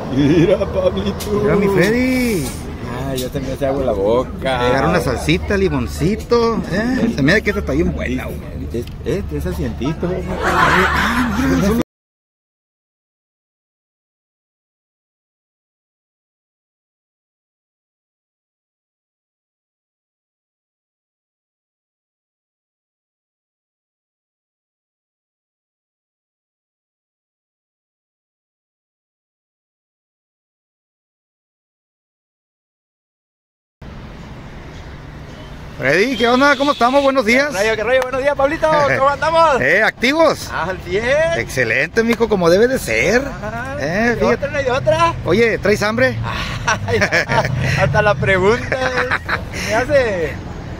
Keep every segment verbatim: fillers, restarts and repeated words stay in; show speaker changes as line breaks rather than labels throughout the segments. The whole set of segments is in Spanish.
Mira, Pablito.
Mira, mi Freddy.
Ay, ya se me hace agua en la boca.
Agarra una salsita, limoncito. ¿Eh? Se me da que esta está bien buena, güey.
Es, es, es asientito.
Ah, mira, son... Freddy, ¿qué onda? ¿Cómo estamos? Buenos días.
¿Qué rollo, qué rollo? Buenos días, Pablito. ¿Cómo andamos?
Eh, ¿activos?
Al cien.
Excelente, mijo, como debe de ser.
Ajá.
Eh,
¿Y otra, no hay de otra?
Oye, ¿traes hambre?
Ay, hasta la pregunta me hace...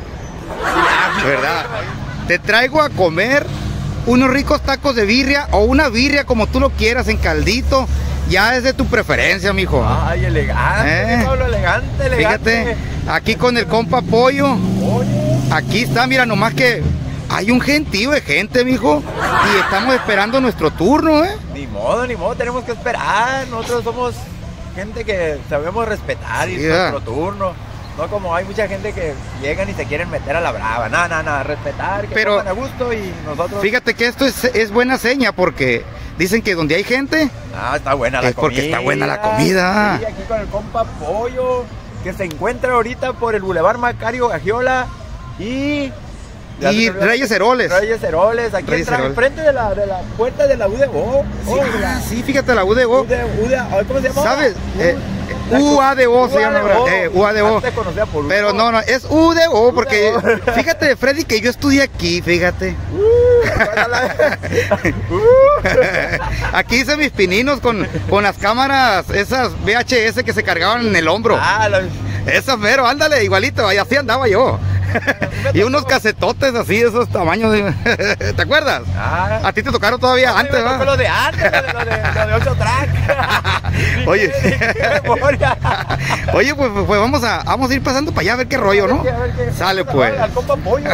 ¿Verdad? Te traigo a comer unos ricos tacos de birria o una birria como tú lo quieras en caldito. Ya es de tu preferencia, mijo.
Ay, elegante,
Eh.
Pablo, elegante, elegante.
Fíjate, aquí con el compa Pollo.
Oye.
Aquí está, mira, nomás que hay un gentío de gente, mijo. Y estamos esperando nuestro turno, ¿eh?
Ni modo, ni modo, tenemos que esperar. Nosotros somos gente que sabemos respetar y
Sí,
es
¿verdad?
nuestro turno. No como hay mucha gente que llegan y se quieren meter a la brava. Nada, nada, nada, respetar, que
Pero-
coman a gusto y nosotros...
Fíjate que esto es, es buena seña porque dicen que donde hay gente,
Ah, está buena la
Es porque
comida.
está buena la comida.
Sí, aquí con el compa Pollo, que se encuentra ahorita por el Boulevard Macario Gagiola y... ya
y
se me olvidó.
Reyes Heroles.
Reyes Heroles, aquí
Reyes
entra
Heroles.
enfrente de la, de la puerta de la U D O.
Sí,
Oh,
ah,
la-
sí, fíjate la U D O.
U D O, U D O, ¿cómo se llama?
¿Sabes? Eh,
La-
U A D O se llama ahora.
U A D O.
Eh, U A D O.
Antes conocía por
Pero
U.
no, no, es U D O porque
U D O.
fíjate, Freddy, que yo estudié aquí, fíjate.
Uh, guárdala. Uh.
Aquí hice mis pininos con, con las cámaras, esas V H S que se cargaban en el hombro.
Ah, la-
Esas mero, ándale, igualito, ahí así andaba yo. Y unos casetotes así, esos tamaños. de- ¿Te acuerdas?
ah.
A ti te tocaron todavía
No,
antes,
me tocó
¿verdad?
lo de antes, lo de, lo de, lo de ocho track.
Oye.
Qué memoria.
Oye, pues, pues, pues, vamos a vamos a ir pasando para allá a ver qué rollo, ¿no?
A ver qué-
Sale pues.
Al compa Pollo.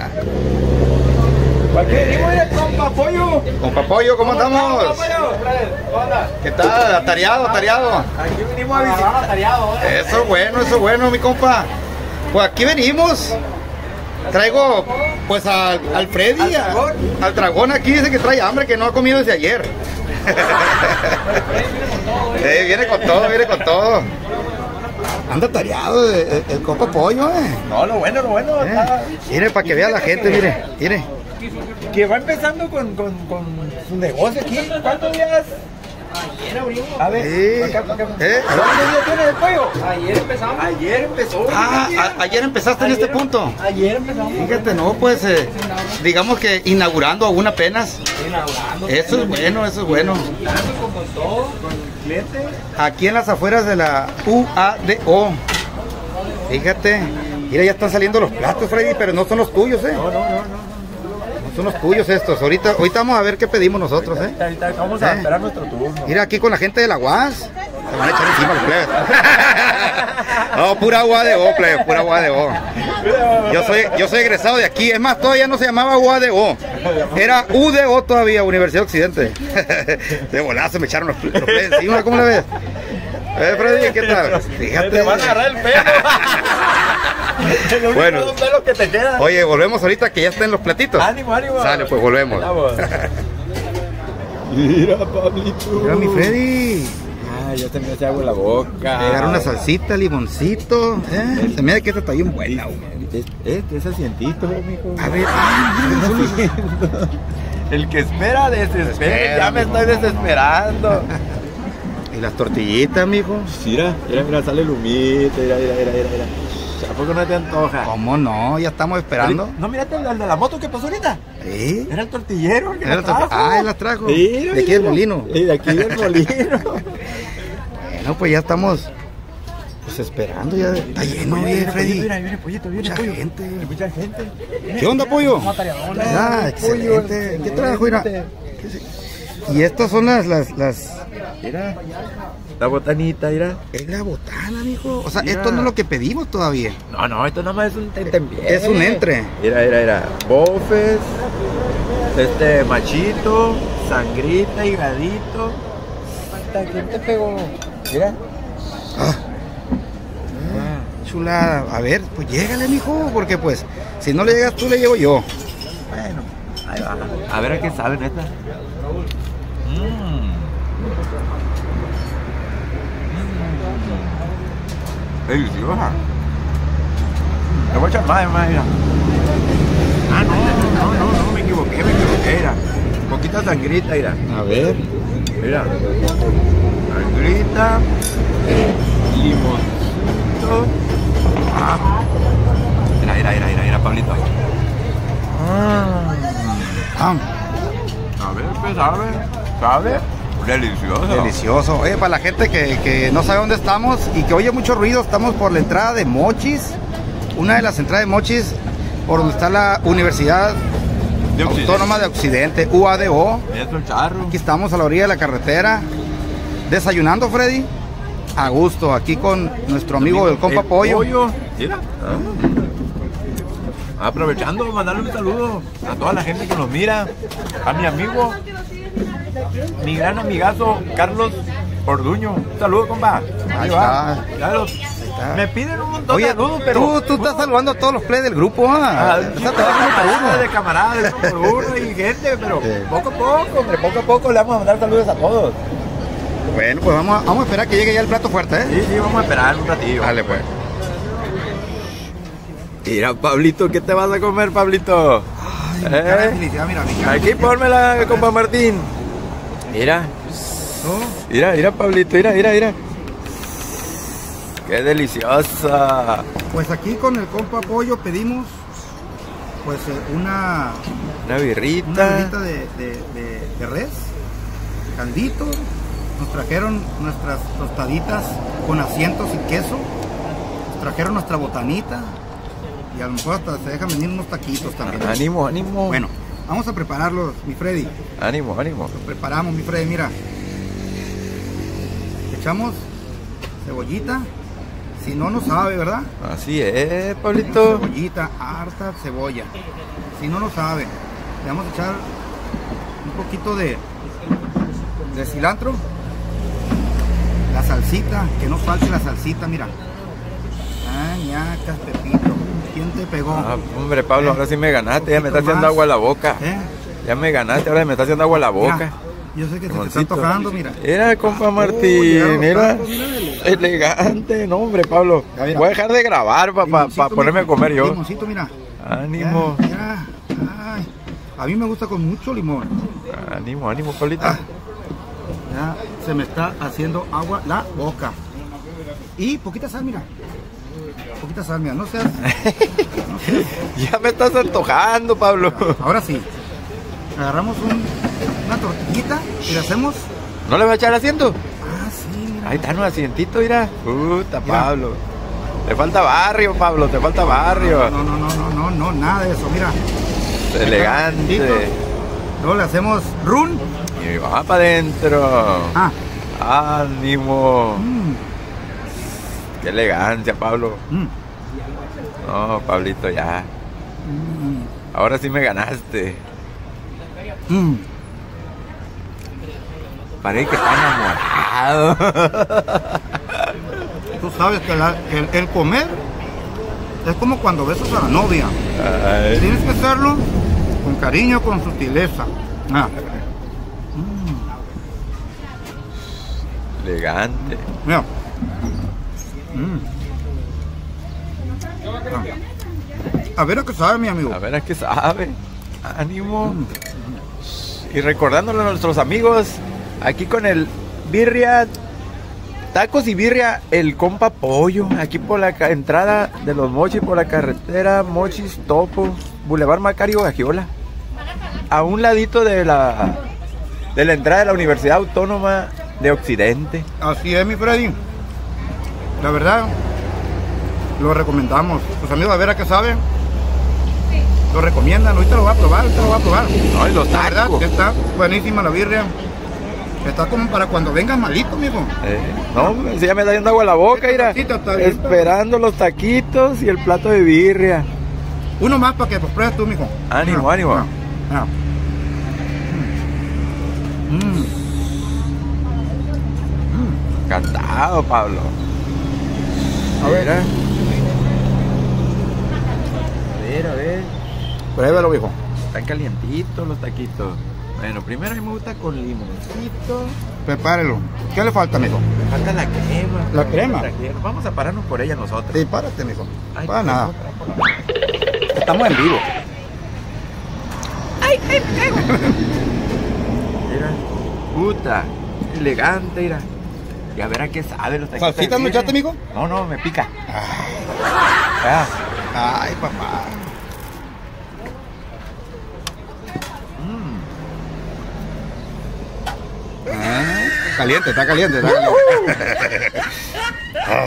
¿Para qué venimos el compa Pollo?
Compa Pollo, ¿cómo andamos?
Compa Pollo. Hola.
¿Qué tal? Atareado, atareado.
Aquí venimos a visitar tareado.
Eso es bueno, eso es bueno, mi compa. Pues aquí venimos. Traigo pues al, al Freddy,
¿Al
a-
dragón?
al dragón aquí, dice que trae hambre, que no ha comido desde ayer. Eh, viene con todo, viene con todo. Anda tareado el, el- el compa Pollo, eh.
No, lo bueno, lo bueno.
Eh,
Está,
Mire, para que vea la gente, mire, mire.
que va empezando con, con, con su negocio aquí. ¿Cuántos días?
Ayer abrimos.
A ver,
Sí.
acá, acá.
Eh,
¿Cuántos días tiene el pollo?
Ayer empezamos.
Ayer empezó.
Ah, a- ayer empezaste en este
Ayer-
punto.
Ayer empezamos.
Fíjate, no, pues, eh, digamos que inaugurando aún apenas.
Inaugurando.
Eso es bueno, eso es bueno.
Como todo.
Con el cliente.
Aquí en las afueras de la U A D O. Fíjate, mira, ya están saliendo los platos, Freddy, pero no son los tuyos, ¿eh?
No, no, no, no.
No son los tuyos estos. Ahorita, ahorita vamos a ver qué pedimos nosotros, ¿eh?
Ahorita vamos a
Eh.
esperar nuestro turno.
Mira, aquí con la gente de la U A S. Se van a echar encima los plebes. No, pura U A D O, plebe, pura U A D O. Yo soy, yo soy egresado de aquí. Es más, todavía no se llamaba U A D O. Era U D O todavía, Universidad Occidente. De volada se me echaron los, los plebes encima, ¿cómo la ves? Eh, Freddy, ¿qué tal? Fíjate.
Te van a agarrar el pelo. El único
Bueno.
dos pelos que te quedan.
Oye, volvemos ahorita que ya estén los platitos.
Ánimo, ánimo.
Sale, pues volvemos.
Vamos. Mira, Pablito.
Mira, mi Freddy.
Ay, ya se me hace agua en la boca.
Agarra una salsita, limoncito. ¿Eh? Se me da que esta está bien buena, güey.
Es, es, es asientito, mijo.
A ver, ah, mira,
El que espera desespera.
Desespera,
Ya me
mijo.
estoy desesperando.
y las tortillitas, mijo.
Mira, mira, mira, sale el humito. Mira, mira, mira, mira. mira. ¿A poco no te antoja?
¿Cómo no? Ya estamos esperando.
No, mírate el de la moto que pasó ahorita.
¿Sí?
Era el tortillero el que
Era
la
la torta-
trajo.
Ah, él la trajo.
Sí,
De aquí del molino.
Sí, de aquí del molino.
Bueno, pues ya estamos pues esperando. Ya está lleno,
Mira,
oye,
mira,
Freddy.
Mira, mira, pollito, viene
Mucha
pollo.
gente.
Hay mucha gente.
¿Qué onda, pollo?
Mira,
Ah,
el pollo,
excelente.
el
¿Qué trajo? Mira. Y estas son las, las, las...
Mira, la botanita, mira.
Es la botana, mijo. O sea,
Mira.
esto no es lo que pedimos todavía.
No, no, esto nada más es un tentempié.
Es un entre.
Mira, mira, mira. Bofes, este machito, sangrita, higadito. ¿Quién te pegó? Mira.
Ah. Chulada. A ver, pues llégale, mijo, porque pues, si no le llegas tú, le llego yo.
Bueno, ahí va. A ver a qué sabe, neta. Mmm. Deliciosa. Le voy a echar más, más, mira. Ah, no, no, no, no, me equivoqué, me equivoqué, mira. Poquita sangrita, mira.
A ver.
Mira. Sangrita. Limoncito. Ah. Mira, mira, mira, mira, mira, Pablito.
Ah.
A ver, ¿qué sabe? ¿Sabe? Delicioso.
Delicioso. Oye, para la gente que, que no sabe dónde estamos y que oye mucho ruido, estamos por la entrada de Mochis. Una de las entradas de Mochis, por donde está la Universidad
De
Autónoma de Occidente, U A D O.
Esto el charro.
Aquí estamos a la orilla de la carretera, desayunando, Freddy. A gusto, aquí con nuestro amigo el compa
El
Pollo.
Pollo. Mira. Ah. Aprovechando, mandarle un saludo a toda la gente que nos mira. A mi amigo, mi gran amigazo, Carlos Orduño. Un saludo, compa. Ahí
Ahí
va.
está.
Claro.
está.
Me piden un montón
Oye,
de saludos, pero...
tú, tú estás saludando a todos los play del grupo, ¿ah?
Ah,
Estás trabajando uno por uno.
de camaradas, uno por uno y gente, pero
Sí.
poco a poco, hombre, poco a poco le vamos a mandar saludos a todos.
Bueno, pues vamos a, vamos a esperar que llegue ya el plato fuerte, ¿eh?
Sí, sí, vamos a esperar un ratillo.
Dale, pues.
Mira, Pablito, ¿qué te vas a comer, Pablito?
Ay,
¿Eh?
mi cara de felicidad, mira, mi cara de
Aquí
felicidad.
pónmela, compa Martín. Mira,
¿No?
mira, mira, Pablito, mira, mira, mira. Qué deliciosa.
Pues aquí con el compa Pollo pedimos pues eh, una,
Una
una
birrita.
birrita de, de, de, de res, caldito. Nos trajeron nuestras tostaditas con asientos y queso. Nos trajeron nuestra botanita. Y a lo mejor hasta se dejan venir unos taquitos también.
Ánimo, ánimo.
Bueno, vamos a prepararlos, mi Freddy.
Ánimo, ánimo.
Lo preparamos, mi Freddy, mira. Echamos cebollita. Si no, no sabe, ¿verdad?
Así es, Pablito.
Cebollita, harta cebolla. Si no, no sabe. Le vamos a echar un poquito de, de cilantro. La salsita, que no falte la salsita, mira. Ah, ñacas, Pepito. ¿Quién te pegó?
Ah, hombre, Pablo,
Eh,
ahora sí me ganaste. Ya me
poquito
está haciendo
más.
agua a la boca.
¿Eh?
Ya me ganaste, ahora me está haciendo agua a la boca.
Mira, yo sé que se te está
Limoncito.
antojando, mira.
Mira, compa
Oh,
Martín,
llegaron los
mira.
tacos, mira, elegante.
Elegante, no, hombre, Pablo.
Ya, mira.
Voy a dejar de grabar para
Limoncito,
ponerme a
mijo.
comer yo.
Limoncito, mira.
Ánimo,
Ya, ya. Ay, a mí me gusta con mucho limón.
ánimo, ánimo, Pablito.
Ah, ya se me está haciendo agua la boca. Y poquita sal, mira. Poquita sal, mira. No seas. No seas.
Ya me estás antojando, Pablo.
Ahora sí. Agarramos un- una tortillita y le hacemos.
¿No le va a echar asiento?
Ah, sí, mira.
Ahí está un asientito, mira. Puta,
Mira.
Pablo. Te falta barrio, Pablo, te falta barrio.
No, no, no, no, no, no, nada de eso, mira.
Elegante.
Luego le hacemos run.
Y va para adentro.
Ah,
Ánimo.
mm,
Qué elegancia, Pablo.
mm,
No, Pablito, ya.
mm,
Ahora sí me ganaste.
mm.
Parece que está enamorado.
Tú sabes que, la- que el, el comer es como cuando besas a la novia.
Ay,
Tienes que hacerlo con cariño, con sutileza. Ah,
elegante.
mira. Mm. Ah. A ver a qué sabe, mi amigo.
A ver a qué sabe. Ánimo. Y recordándole a nuestros amigos, aquí con el birria, tacos y birria, el compa Pollo, aquí por la ca- entrada de los Mochis, por la carretera Mochis Topo, Boulevard Macario Gagiola, a un ladito de la, de la entrada de la Universidad Autónoma de Occidente.
Así es, mi Freddy. La verdad, lo recomendamos. Pues amigos, a ver a qué sabe. Lo recomiendan. Ahorita lo va a probar, ahorita lo va a probar.
No, y los
La verdad,
tacos.
que está buenísima la birria. Está como para cuando vengas malito, mijo.
Eh, no, hombre, si ya me está yendo agua a la boca, mira,
Taquito, está bien.
esperando los taquitos y el plato de birria.
Uno más para que pues, pruebes tú, mijo.
Ánimo,
Mira,
ánimo.
mira, mira. Mm. Mm.
Encantado, Pablo.
A ver.
Mira. A ver, a ver.
Pruébelo, viejo.
Están calientitos los taquitos. Bueno, primero a mí me gusta con limoncito.
Prepárelo. ¿Qué le falta, mijo?
Me falta la crema.
¿La crema?
Vamos a pararnos por ella nosotros.
Sí, párate, mijo.
Ay,
Para
pues,
nada.
otra.
Estamos en vivo.
Mira, puta, elegante, mira. Y a ver a qué sabe los taquitos.
¿Salsita no echaste, mijo?
No, no, me pica.
Ay,
Ah,
ay, papá.
mm.
Ah, caliente, está caliente, está caliente. Ah.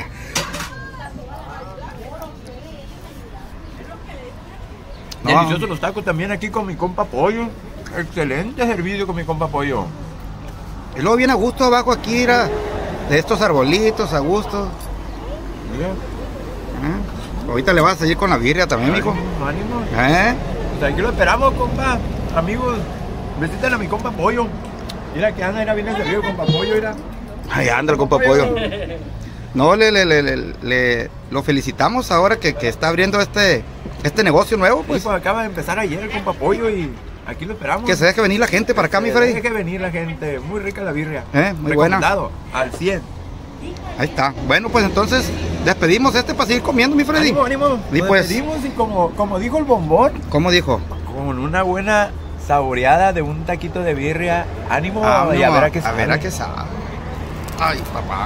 No.
Deliciosos los tacos también aquí con mi compa Pollo. Excelente servicio con mi compa Pollo.
Y luego viene a gusto abajo aquí, mira, de estos arbolitos, a gusto.
Mira,
Ah, ahorita le vas a seguir con la birria también, mijo.
ánimo, ánimo.
¿Eh?
Pues aquí lo esperamos, compa. Amigos, visiten a mi compa Pollo. Mira que anda, mira, viene servido compa Pollo, mira.
Ahí anda el compa Pollo. No, le, le, le, le, le- lo felicitamos ahora que, que está abriendo este, este negocio nuevo,
Pues,
pues.
pues acaba de empezar ayer el compa Pollo y aquí lo esperamos.
Que se deje venir la gente para acá, mi Freddy.
Deje venir la gente. Muy rica la birria.
Eh, muy buena.
Recomendado, al cien.
Ahí está. Bueno, pues entonces despedimos este para seguir comiendo, mi Freddy.
Ánimo, ánimo.
Y
Nos
pues-
despedimos y como, como dijo el bombón,
¿Cómo dijo?
con una buena saboreada de un taquito de birria. Ánimo
Ah,
y a
no,
ver a qué
a
sabe.
ver a qué sabe. Ay, papá.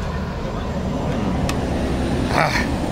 Ah.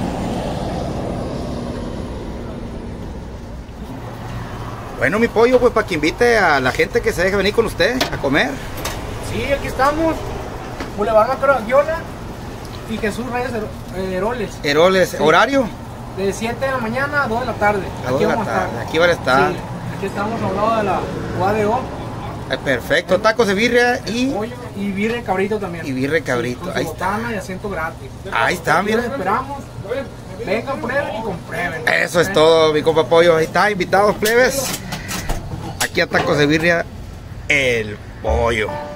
Bueno, mi pollo, pues para que invite a la gente que se deje venir con usted a comer.
Sí, aquí estamos. Boulevard Macro Aguiola y Jesús Reyes Hero- eh, Heroles.
Heroles,
Sí.
¿horario?
De siete de la mañana a dos de la tarde.
A dos de la
vamos a
tarde.
estar.
Aquí van a estar.
Sí, aquí estamos al lado de la U A D O.
Eh, perfecto, tacos de birria y,
Pollo y birria de cabrito también.
y birria de cabrito.
Sí, con
Ahí
su
está.
botana y asiento gratis.
Ahí está,
Aquí
mira.
los esperamos. Vengan, prueben y comprueben.
Eso es
¿Eh?
todo, mi compa Pollo. Ahí está, invitados plebes. Aquí a tacos de birria, el pollo.